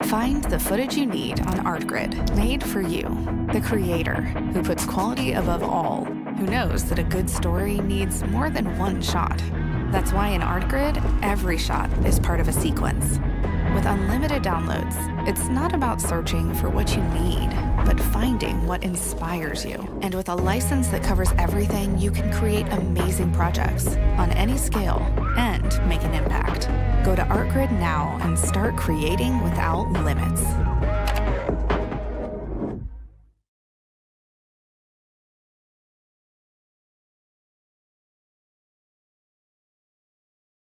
Find the footage you need on Artgrid, made for you, the creator who puts quality above all, who knows that a good story needs more than one shot. That's why in Artgrid, every shot is part of a sequence. With unlimited downloads, it's not about searching for what you need, but finding what inspires you. And with a license that covers everything, you can create amazing projects on any scale and make an impact. Go to Artgrid now and start creating without limits.